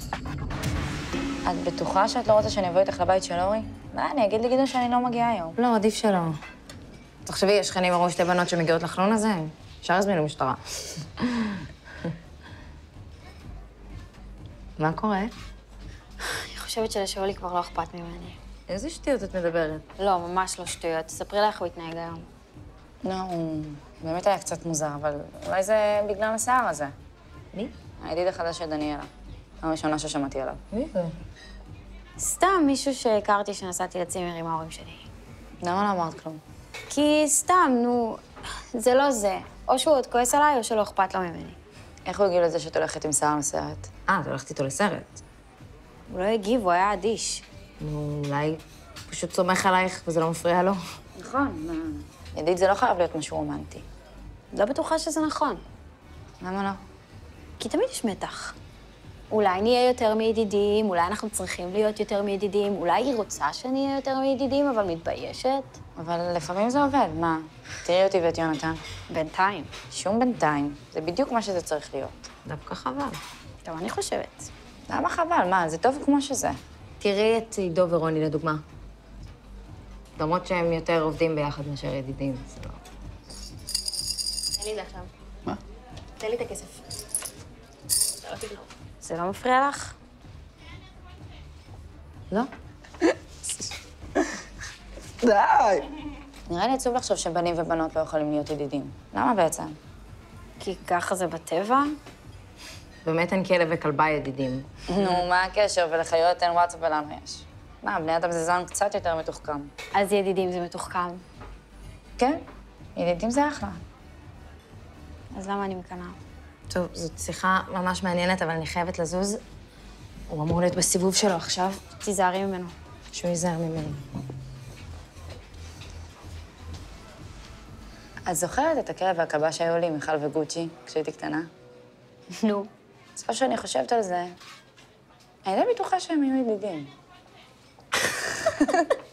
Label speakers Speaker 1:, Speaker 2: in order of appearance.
Speaker 1: את בטוחה שאת לא רוצה שאני אבוא איתך לבית של אורי? מה, אני אגיד לגדעון שאני לא מגיעה היום.
Speaker 2: לא, עדיף שלא. תחשבי, יש שכנים הראו שתי בנות שמגיעות לחלון הזה, אפשר להזמין למשטרה. מה קורה?
Speaker 3: אני חושבת שלשאולי כבר לא אכפת ממני.
Speaker 2: איזה שטויות את מדברת?
Speaker 3: לא, ממש לא שטויות. תספרי לה איך הוא התנהג היום.
Speaker 1: לא, הוא באמת היה קצת מוזר, אבל אולי זה בגלל השיער הזה.
Speaker 2: מי?
Speaker 1: הידיד החדש של דניאלה. הראשונה ששמעתי עליו.
Speaker 2: מי זה?
Speaker 3: סתם מישהו שהכרתי שנסעתי לצימר עם ההורים שלי.
Speaker 1: למה לא אמרת כלום?
Speaker 3: כי סתם, נו, זה לא זה. או שהוא עוד כועס עליי, או שלא אכפת לו ממני.
Speaker 1: איך הוא הגיע לזה שאת הולכת עם שיער מסרט?
Speaker 2: את הולכת איתו לסרט.
Speaker 3: הוא לא הגיב, הוא היה אדיש.
Speaker 2: נו, אולי פשוט סומך עלייך וזה לא מפריע לו.
Speaker 1: נכון, מה? ידיד, זה לא חייב להיות משהו רומנטי.
Speaker 3: לא בטוחה שזה נכון.
Speaker 1: למה לא?
Speaker 3: כי תמיד יש מתח. אולי נהיה יותר מידידים, אולי אנחנו צריכים להיות יותר מידידים, אולי היא רוצה שנהיה יותר מידידים, אבל מתביישת.
Speaker 1: אבל לפעמים זה עובד, מה? תראי אותי ואת יונתן.
Speaker 3: בינתיים.
Speaker 1: שום בינתיים. זה בדיוק מה שזה צריך להיות.
Speaker 2: דווקא חבל.
Speaker 3: טוב, אני חושבת.
Speaker 1: למה חבל? מה, זה טוב כמו שזה.
Speaker 2: תראי את עידו ורוני לדוגמה. למרות שהם יותר עובדים ביחד מאשר ידידים, זה לא...
Speaker 3: תן לי את זה עכשיו.
Speaker 4: מה?
Speaker 3: תן לי את הכסף. זה לא מפריע לך?
Speaker 2: לא?
Speaker 4: די!
Speaker 1: נראה לי עצוב לחשוב שבנים ובנות לא יכולים להיות ידידים. למה בעצם?
Speaker 3: כי ככה זה בטבע?
Speaker 2: באמת אין כלב וכלבה ידידים.
Speaker 1: נו, מה הקשר? ולחיות אין וואטסאפ ולנו יש. מה, בני אדם זה זן קצת יותר מתוחכם.
Speaker 3: אז ידידים זה מתוחכם.
Speaker 1: כן, ידידים זה אחלה.
Speaker 3: אז למה אני מקנאה?
Speaker 2: טוב, זאת שיחה ממש מעניינת, אבל אני חייבת לזוז. הוא אמור להיות בסיבוב שלו עכשיו,
Speaker 3: תיזהרי ממנו.
Speaker 2: שהוא ייזהר ממני.
Speaker 1: את זוכרת את הכלב והכלבה שהיו לי, מיכל וגוצ'י, כשהייתי קטנה?
Speaker 3: נו.
Speaker 1: עכשיו שאני חושבת על זה, אני די בטוחה שהם היו ידידים.